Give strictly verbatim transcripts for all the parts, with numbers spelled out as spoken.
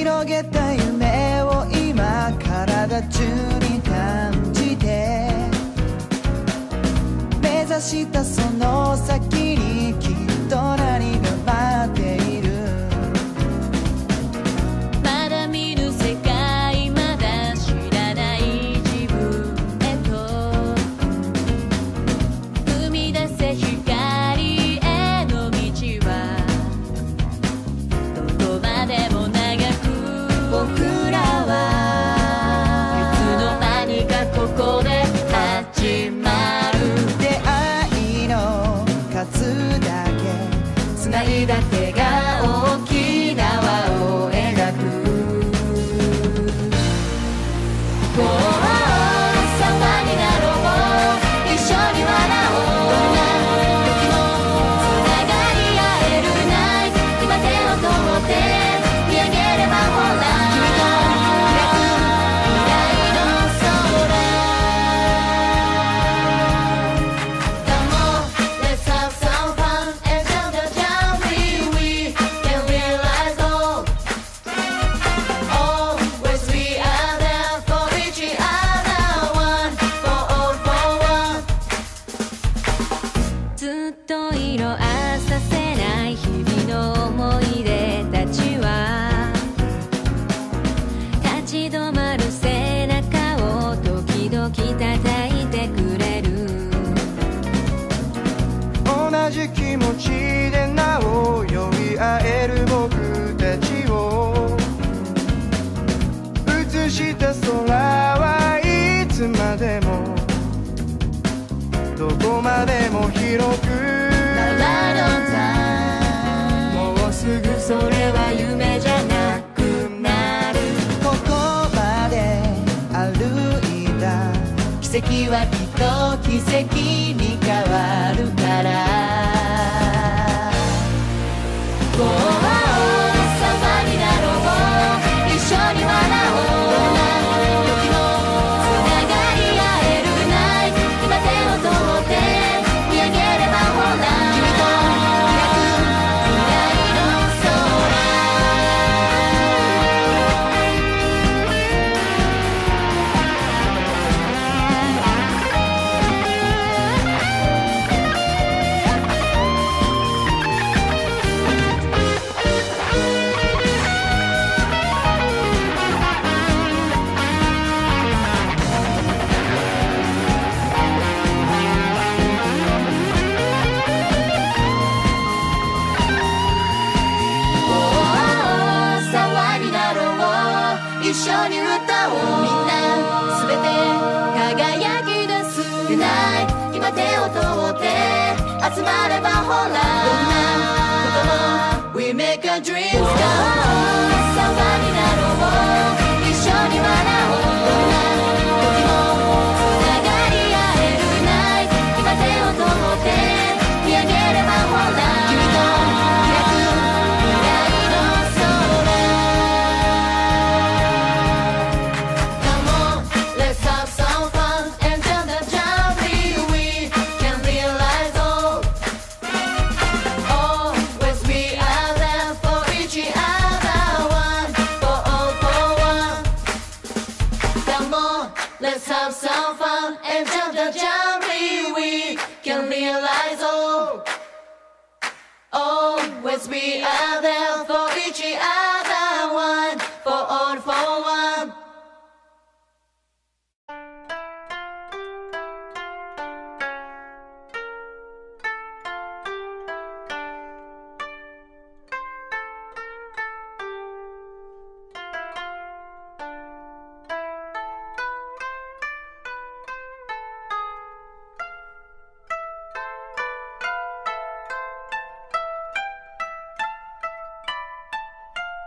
広げた夢を今体中に感じて、目指したその先にきっと何が待っている。 まだ見ぬ世界、まだ知らない自分へと踏み出せ光への道はどこまでも長く、僕らはいつの間にかここで始まる。 出会いの数だけ繋いだ手が大きな輪を描く。 こう様になろう、一緒に笑おう、どんな時も繋がり合えるナイト。今手を取って見上げればほら君と開く未来の空。Come on, let's have some fun and tell the journey we can realize all. Always we are there for each other, one for all for one. ずっと色あさせない日々の思い出たちは立ち止まる背中を時々叩いてくれる。 同じ気持ちでなお呼び合える僕たちを映した空はいつまでもどこまでも広く。もうすぐそれは夢じゃなくなる。ここまで歩いた奇跡はきっと奇跡に変わるから。 こう様になろう、一緒に笑おう、どんな時も繋がり合えるナイト。今手を取って見上げればほら君と開く未来の空。沢になろう、一緒に歌おう、みんなすべて輝き出す Unite。 今手を取って集まればほらどんなことも We make a dream come。 沢になろう、一緒に笑おう、どんな時も繋がり合えるナイト。今手を取って見上げればほら君と開く未来の空。Come on, let's have some fun and tell the journey we can realize all. Always we are there for each other, one for all for one. Come on, let's have some fun and tell the journey we can realize all. Always we are there for each other, one for all for one. 「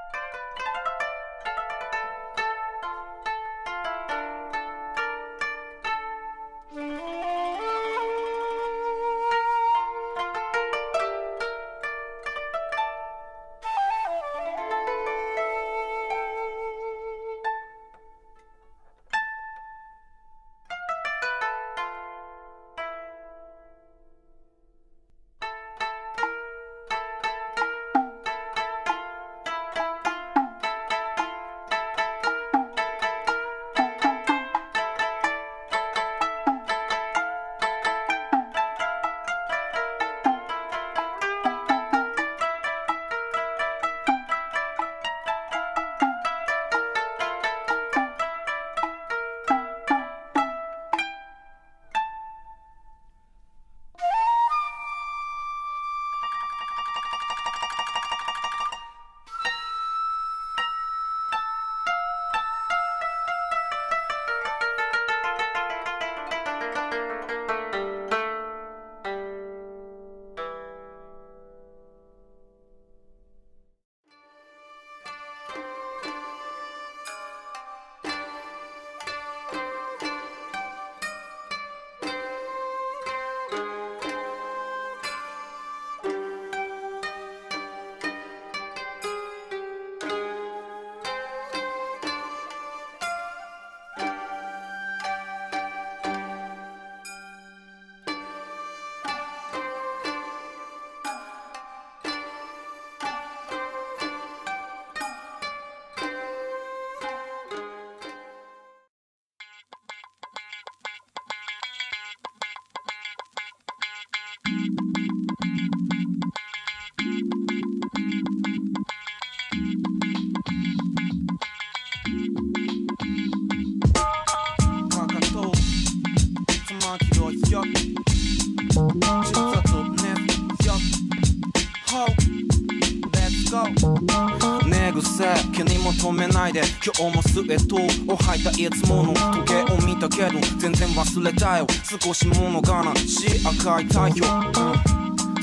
せ気に求めないで今日もスウェットを履いたいつもの時計を見たけど全然忘れたよ少し物悲しい赤い太陽、うん、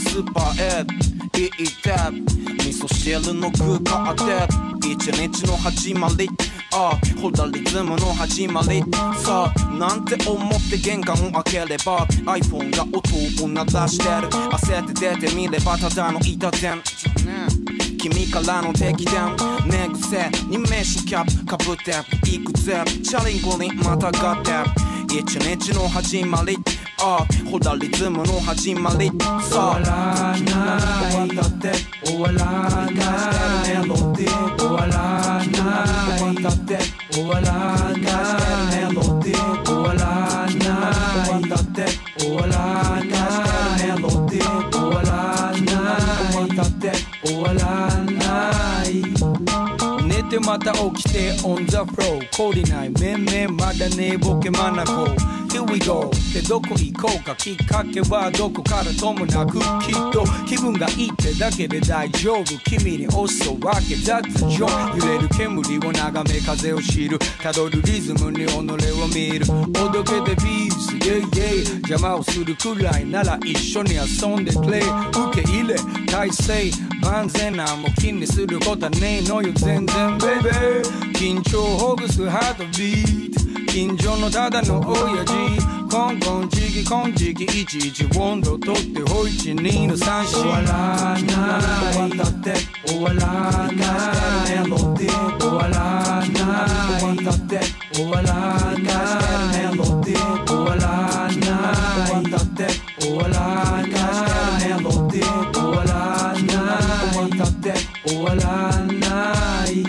スーパーへ行って味噌汁の具買って一日の始まりああほらリズムの始まりさあなんて思って玄関を開ければ iPhone が音を鳴らしてる焦って出てみればただの板伝君からの敵伝寝癖にメッシュキャップかぶっていくぜチャリンコにまたがって一日の始まりああほらリズムの始まりさあ終わらない終わって終わらないメロディー終わらない終わって終わらないメロディー終わらない終わって終わらないメロディー終わらない終わって終わらない寝てまた起きて on the floor 懲りない面々まだ寝ぼけまなこHere we go ってどこ行こうかきっかけはどこからともなくきっと気分がいいってだけで大丈夫君に押すわけだってジョン揺れる煙を眺め風を知るたどるリズムに己を見るおどけてビーズ yeah yeah 邪魔をするくらいなら一緒に遊んでプレイ受け入れ体制万全なんも気にすることはねえのよ全然ベイベー緊張をほぐすハートビート近所のただの親父コンコンチキコンチキいちいち温度とってほいちにの三振終わらない終わって終わらないメロディー終わらない終わって終わらないメロディー終わらない終わって終わらないメロディー終わらない終わって終わらない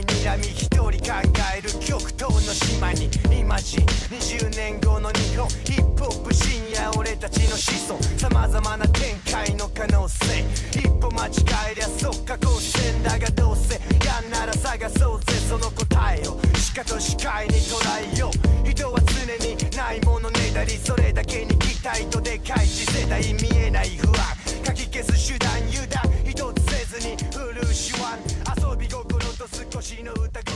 睨み一人考える極東の島にイマジンにじゅうねんごの日本ヒップホップ深夜俺たちの子孫様々な展開の可能性一歩間違えりゃ即下降線だがどうせやんなら探そうぜその答えを鹿と視界に捉えよう人は常にないものねだりそれだけに期待とでかい次世代見えない不安かき消す手段油断一つせずに振る手腕遊び心と少しの歌声